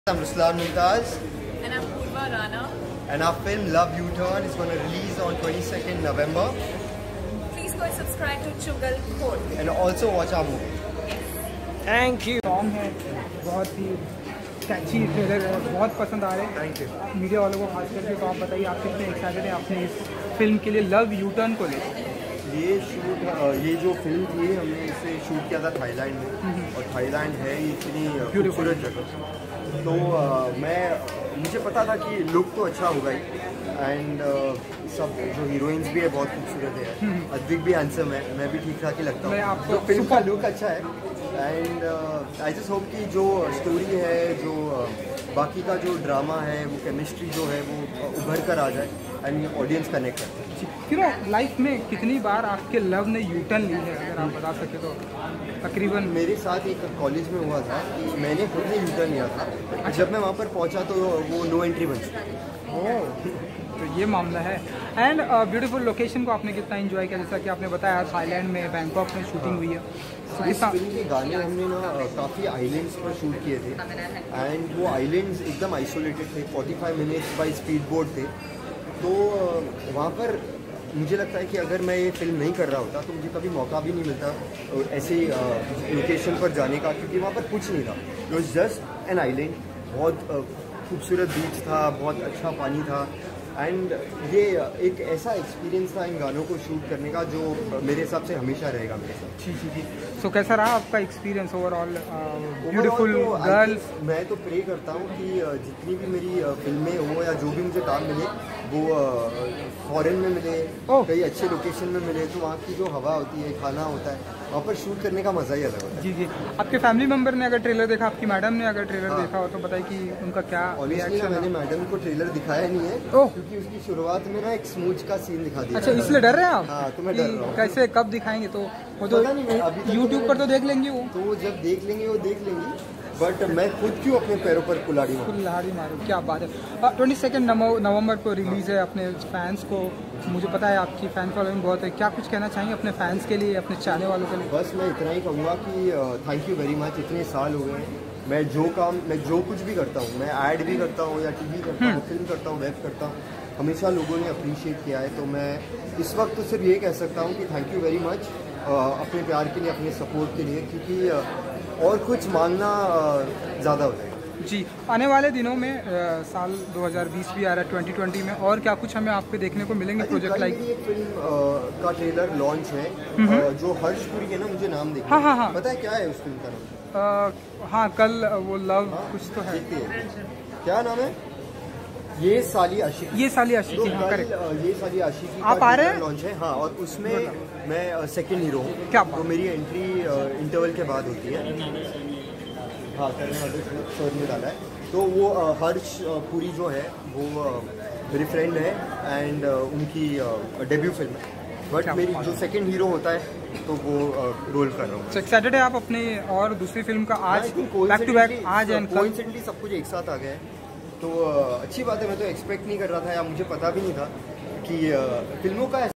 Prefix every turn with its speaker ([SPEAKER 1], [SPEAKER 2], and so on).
[SPEAKER 1] I'm Ruslan Mumtaz.
[SPEAKER 2] And I'm Purva Rana.
[SPEAKER 1] And our film Love U-Turn is going to release on 22nd November.
[SPEAKER 2] Please go and subscribe to ChugalKhor.
[SPEAKER 1] And also watch our movie.
[SPEAKER 3] Thank you. Song है बहुत ही कैची, trailer है, बहुत पसंद आ रहे हैं।
[SPEAKER 1] Thank you.
[SPEAKER 3] Media वालों को खास करके तो आप बताइए, आप कितने एक्साइटेड हैं अपने इस फिल्म के लिए, लव यू टर्न को लेकर?
[SPEAKER 1] ये जो फिल्म थी हमने इसे शूट किया था थाईलैंड में, और थाईलैंड है इतनी खूबसूरत जगह, तो मुझे पता था कि लुक तो अच्छा होगा ही, एंड सब जो हीरोइंस भी है बहुत खूबसूरत है, अद्विक भी हैंडसम है, मैं भी ठीक ठाक ही लगता हूँ, तो फिल्म का लुक अच्छा है। एंड आई जस्ट होप कि जो स्टोरी है, जो बाकी का जो ड्रामा है, वो केमिस्ट्री जो है वो उभर कर आ जाए एंड ऑडियंस कनेक्ट करते हैं।
[SPEAKER 3] लाइफ में कितनी बार आपके लव ने यू टर्न ली है, अगर आप बता सके तो? तकरीबन
[SPEAKER 1] मेरे साथ एक कॉलेज में हुआ था कि मैंने खुद ने यू टर्न लिया था। जब मैं वहाँ पर पहुँचा तो वो नो एंट्री बन चुकी।
[SPEAKER 3] तो ये मामला है। एंड ब्यूटीफुल लोकेशन को आपने कितना एंजॉय किया? जैसा कि आपने बताया थाईलैंड में, बैंकॉक में शूटिंग हुई है।
[SPEAKER 1] इस फिल्म के गाने हमने ना काफ़ी आइलैंड्स पर शूट किए थे, एंड वो आइलैंड्स एकदम आइसोलेटेड थे, 45 मिनट्स बाई स्पीड बोट थे, तो वहाँ पर मुझे लगता है कि अगर मैं ये फिल्म नहीं कर रहा होता तो मुझे कभी मौका भी नहीं मिलता ऐसे लोकेशन पर जाने का, क्योंकि वहाँ पर कुछ नहीं था। It was just an island, बहुत खूबसूरत बीच था, बहुत अच्छा पानी था, एंड ये एक ऐसा एक्सपीरियंस था इन गानों को शूट करने का जो मेरे हिसाब से हमेशा रहेगा मेरे साथ।
[SPEAKER 3] जी। सो कैसा रहा आपका एक्सपीरियंस ओवरऑल? Beautiful girls.
[SPEAKER 1] मैं तो प्रे करता हूँ कि जितनी भी मेरी फिल्में हो या जो भी मुझे काम मिले वो फॉरेन में मिले, कई अच्छे लोकेशन में मिले, तो वहाँ की जो हवा होती है, खाना होता है, वहाँ पर शूट करने का मज़ा ही अलग होता है।
[SPEAKER 3] जी। आपके फैमिली मेंबर ने अगर ट्रेलर देखा, आपकी मैडम ने अगर ट्रेलर देखा हो, तो बताइए कि उनका क्या रिएक्शन?
[SPEAKER 1] मैंने मैडम को ट्रेलर दिखाया नहीं है, क्योंकि उसकी शुरुआत में ना एक स्मूच का सीन दिखा दिया।
[SPEAKER 3] अच्छा, इसलिए डर रहे हैं आप?
[SPEAKER 1] हाँ, तो मैं डर रहा हूँ
[SPEAKER 3] कैसे कब दिखाएंगे, तो वो तो यूट्यूब पर तो देख लेंगे वो,
[SPEAKER 1] तो जब देख लेंगे वो देख लेंगी, बट मैं खुद क्यों अपने पैरों पर कुल्हाड़ी
[SPEAKER 3] मारूं? क्या बात है। 22 नवंबर को रिलीज है। अपने फैंस को, मुझे पता है आपकी फैन फॉलोइंग बहुत है, क्या कुछ कहना चाहिए अपने फैंस के लिए, अपने चाहने वालों के लिए?
[SPEAKER 1] बस मैं इतना ही कहूँगा कि थैंक यू वेरी मच। इतने साल हो गए मैं जो कुछ भी करता हूँ, मैं ऐड भी करता हूँ या टीवी करता हूँ, फिल्म करता हूँ, वेब करता हूँ, हमेशा लोगों ने अप्रिशिएट किया है, तो मैं इस वक्त तो सिर्फ ये कह सकता हूँ कि थैंक यू वेरी मच अपने प्यार के लिए, अपने सपोर्ट के लिए, क्योंकि और कुछ मांगना ज़्यादा हो जाएगा।
[SPEAKER 3] जी। आने वाले दिनों में साल 2020 भी आ रहा है, 2020 में और क्या कुछ हमें आपको देखने को मिलेंगे प्रोजेक्ट लाइक?
[SPEAKER 1] एक फिल्म का ट्रेलर लॉन्च है, जो हर्षपुरी के ना, मुझे नाम देखिए।
[SPEAKER 3] हाँ।
[SPEAKER 1] पता है क्या है उस फिल्म का नाम?
[SPEAKER 3] हाँ, कल वो लव कुछ तो है।
[SPEAKER 1] क्या नाम है? ये साली आशिकी।
[SPEAKER 3] हाँ, करेक्ट।
[SPEAKER 1] ये साली आशिकी
[SPEAKER 3] आप आ रहे हैं?
[SPEAKER 1] लॉन्च है, हाँ, और उसमें मैं सेकंड हीरो हूँ।
[SPEAKER 3] क्या?
[SPEAKER 1] तो मेरी एंट्री इंटरवल के बाद होती है। हाँ, सर ने डाला है, तो वो हर्ष पुरी जो है वो मेरी फ्रेंड है, एंड उनकी डेब्यू फिल्म है, बट मेरी जो सेकंड हीरो होता है तो वो रोल कर रहा हूँ।
[SPEAKER 3] एक्साइटेड है आप अपनी और दूसरी फिल्म का? आज बैक टू बैक आज एंड
[SPEAKER 1] कोइंसिडेंटली सब कुछ एक साथ आ गया है, तो अच्छी बात है। मैं तो एक्सपेक्ट नहीं कर रहा था, या मुझे पता भी नहीं था कि फिल्मों का